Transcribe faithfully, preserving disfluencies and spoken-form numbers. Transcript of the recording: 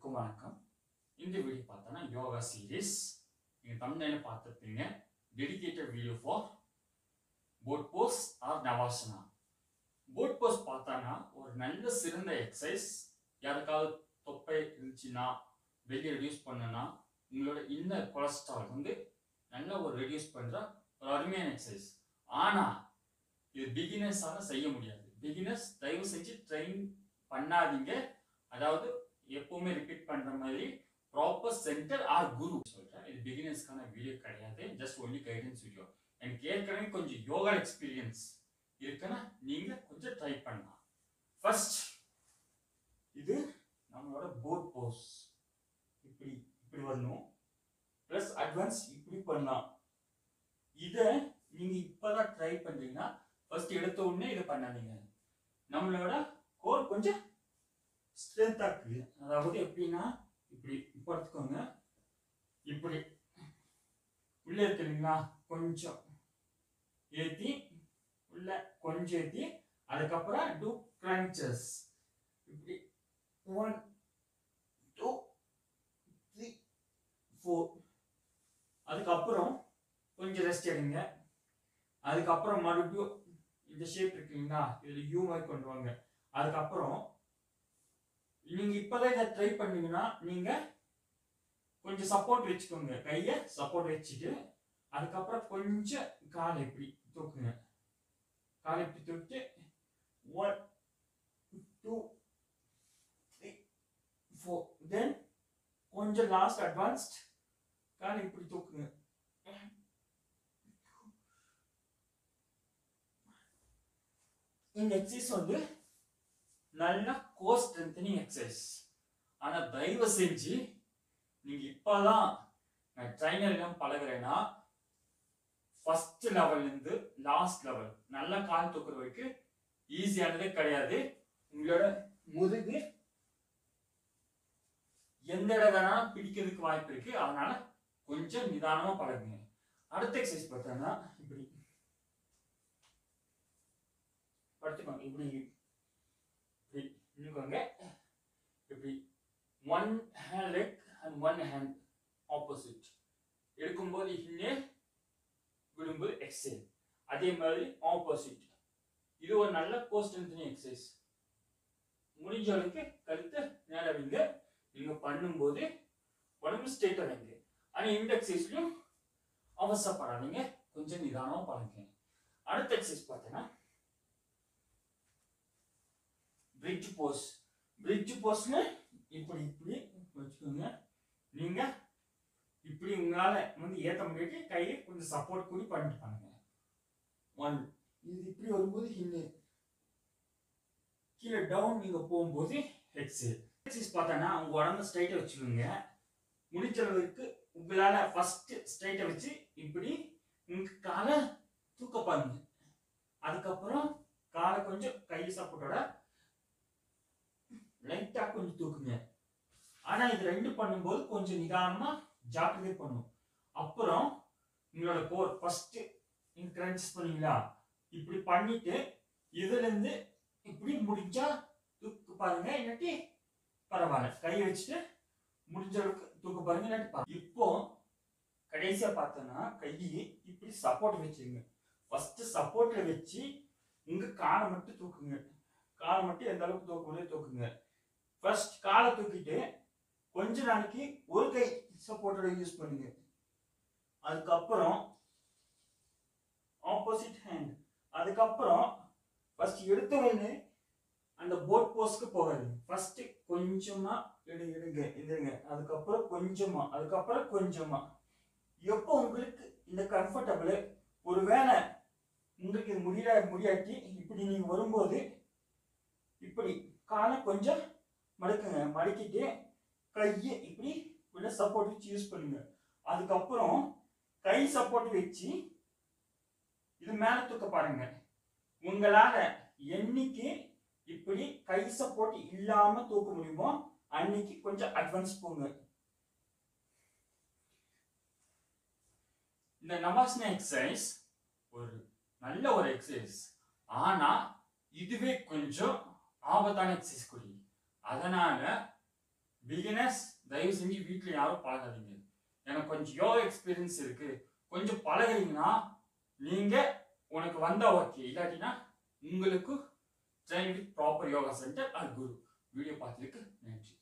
அனைவருக்கும் வணக்கம். இந்த வீடியோ பார்த்தோன்னா யோகா சீரீஸ். நீங்கள் தமிழ்ல பார்த்துருப்பீங்க. Dedicated video for boat pose or Navasana. Boat pose பார்த்தானா ஒரு நல்ல சிறந்த எக்ஸசைஸ். யாருக்காவது தொப்பை இருந்துச்சுன்னா வெளியே ரெடியூஸ் பண்ணுன்னா உங்களோட இன்னர் கொலஸ்ட்ரால் வந்து நல்லா ஒரு ரெடியூஸ் பண்ணுற ஒரு அருமையான எக்ஸசைஸ். ஆனால் இது பிகினர்ஸால செய்ய முடியாது. பிகினர்ஸ் தயவு செஞ்சு ட்ரெயின் பண்ணாதீங்க. அதாவது எப்பவுமே ரிப்பீட் பண்ற மாதிரி ப்ராப்பர் சென்டர் ஆர் குரு சொல்றேன். இது பிகினர்ஸ்க்கான வீடியோ கிடையாது, ஜஸ்ட் ஒன்லி கைடன்ஸ் வீடியோ. எனக்கு ஏற்கனவே கொஞ்சம் யோகா எக்ஸ்பீரியன்ஸ் இருக்குன்னா நீங்க கொஞ்சம் ட்ரை பண்ணலாம். ஃபர்ஸ்ட் இது நம்மளோட போட் போஸ். இப்படி இப்படி வரணும், பிளஸ் அட்வான்ஸ் இப்படி பண்ணலாம். இதை நீங்க இப்பதான் ட்ரை பண்றீங்கன்னா ஃபர்ஸ்ட் எடுத்த உடனே இதை பண்ணாதீங்க. நம்மளோட கோர் கொஞ்சம் ஸ்ட்ரென்த் ஆகுது. அதாவது எப்படின்னா இப்படி படுத்துக்கோங்க, இப்படி உள்ள இருக்கு இல்லைங்களா, கொஞ்சம் ஏற்றி உள்ள கொஞ்சம் ஏற்றி அதுக்கப்புறம் டூ கிரன்ச்சஸ். இப்படி ஒன் டூ த்ரீ ஃபோர். அதுக்கப்புறம் கொஞ்சம் ரெஸ்ட் எடுங்க. அதுக்கப்புறம் மறுபடியும் இந்த ஷேப் இருக்குங்களா, இதில் யூ மாதிரி கொண்டு வாங்க. அதுக்கப்புறம் நீங்க இப்பதான் இதை ட்ரை பண்ணீங்கன்னா நீங்க கொஞ்சம் சப்போர்ட் வச்சுக்கோங்க, கையை சப்போர்ட் வச்சுட்டு அதுக்கப்புறம் கொஞ்சம் காலை இப்படி தூக்குங்க. காலை இப்படி தூக்கிட்டு one two three four. Then கொஞ்சம் லாஸ்ட் அட்வான்ஸ்ட் காலை இப்படி தூக்குங்க. இந்த எக்ஸசைஸ் வந்து நல்ல கோர் ஸ்ட்ரென்தனிங் எக்ஸசைஸ். ஆனா தயவு செஞ்சு நீங்க இப்பதான் நான் ட்ரைனர் எல்லாம் பழகுறேன்னா ஃபர்ஸ்ட் லெவல்ல இருந்து லாஸ்ட் லெவல் நல்லா கால் தூக்குற வரைக்கும் ஈஸியானதே கிடையாது. உங்களோட முதுகு எந்த இடம் வேணாலும் பிடிக்கிறதுக்கு வாய்ப்பு இருக்கு. அதனால கொஞ்சம் நிதானமா பழகுங்க. அடுத்த எக்ஸசைஸ் பார்த்தோம்னா இப்படி படுத்துக்கோங்க. இப்படி இப்படி இப்படி one hand leg and one hand opposite. எடுக்கும்போது இன்னேல், விடும்போது எக்ஸேல். அதே மாதிரி ஆப்போசிட். இது ஒரு நல்ல கோர் ஸ்ட்ரென்தனிங் எக்ஸசைஸ். முடிஞ்ச அளவுக்கு கழுத்தை நேர வைங்க. நீங்க பண்ணும்போது உடம்பு ஸ்ட்ரெயிட்டா வைங்க. ஆனா இந்த எக்ஸசைஸ்லயும் அவசரப்படாதீங்க, கொஞ்சம் நிதானமா பழகுங்க. அடுத்த எக்ஸசைஸ் பார்த்தீங்கன்னா பிரிட்ஜ் போஸ். பிரிட்ஜ் போஸ்ல இப்படி இப்படி வச்சுக்கோங்க. நீங்க இப்படி உங்களால வந்து ஏற்ற முடியாது, கையை கொஞ்சம் சப்போர்ட் கூடி பண்ணிட்டு பாருங்க. ஒன். இது இப்படி வரும்போது இன்னும் கீழே டவுன் நீங்க போகும்போது எக்ஸேல். எக்ஸசைஸ் பார்த்தோன்னா உங்க உடம்பு ஸ்ட்ரைட்டா வச்சுக்கோங்க. முடிஞ்ச அளவுக்கு உங்களால ஃபர்ஸ்ட் ஸ்ட்ரைட்டா வச்சு இப்படி உங்க காலை தூக்க பாருங்க. அதுக்கப்புறம் காலை கொஞ்சம் கை சப்போர்ட்டோட லைட்டா கொஞ்சம் தூக்குங்க. ஆனா இது ரெண்டு பண்ணும்போது கொஞ்சம் நிதானமா ஜாக்கிரதை பண்ணும். அப்புறம் உங்களோட கோர் ஃபர்ஸ்ட் நீங்க கிரன்ச் பண்ணீங்களா, இப்படி பண்ணிட்டு இதுல இருந்து இப்படி முடிஞ்சா தூக்கு பாருங்க, இல்லாட்டி பரவாயில்ல கை வச்சுட்டு முடிஞ்ச அளவுக்கு தூக்க பாருங்க, இல்லாட்டி பாருங்க. இப்போ கடைசியா பார்த்தோன்னா கையை இப்படி சப்போர்ட் வச்சுங்க. ஃபர்ஸ்ட் சப்போர்ட்ல வச்சு உங்க காலை மட்டும் தூக்குங்க. காலை மட்டும் எந்த அளவுக்கு தூக்க முடியாது தூக்குங்க. ஃபர்ஸ்ட் காலை தூக்கிட்டு கொஞ்ச நாளைக்கு ஒரு கை சப்போர்ட்டோட யூஸ் பண்ணுங்க. அதுக்கப்புறம் ஆப்போசிட் ஹேண்ட். அதுக்கப்புறம் ஃபர்ஸ்ட் எடுத்த உடனே அந்த போட் போஸ்க்கு போகாது. ஃபர்ஸ்ட் கொஞ்சமா எடு எடுங்க எடுங்க அதுக்கப்புறம் கொஞ்சமா, அதுக்கப்புறம் கொஞ்சமா. எப்போ உங்களுக்கு இந்த கம்ஃபர்டபுள், ஒருவேளை உங்களுக்கு முடியல முடியாட்டி இப்படி நீங்க வரும்போது இப்படி காலை கொஞ்சம் மடக்குங்க. மடக்கிட்டு கையை இப்படி உள்ள சப்போர்ட் வச்சு யூஸ் பண்ணுங்க. அதுக்கப்புறம் கை சப்போர்ட் வச்சு இது மேல தூக்க பாருங்க. உங்களால என்னைக்கு இப்படி கை சப்போர்ட் இல்லாம தூக்க முடியுமோ அன்னைக்கு கொஞ்சம் அட்வான்ஸ் போங்க. இந்த நவாசனா எக்ஸசைஸ் ஒரு நல்ல ஒரு எக்ஸசைஸ். ஆனா இதுவே கொஞ்சம் ஆபத்தான எக்ஸசைஸ் கூடி. அதனால பிகினர்ஸ் தயவு செஞ்சு வீட்டில் யாரும் பழகாதீங்க. எனக்கு கொஞ்சம் யோகா எக்ஸ்பீரியன்ஸ் இருக்கு, கொஞ்சம் பழகிறீங்கன்னா நீங்க உனக்கு வந்தா ஓகே, இல்லாட்டினா உங்களுக்கு train with proper yoga centre or guru. Video பார்த்ததுக்கு நன்றி.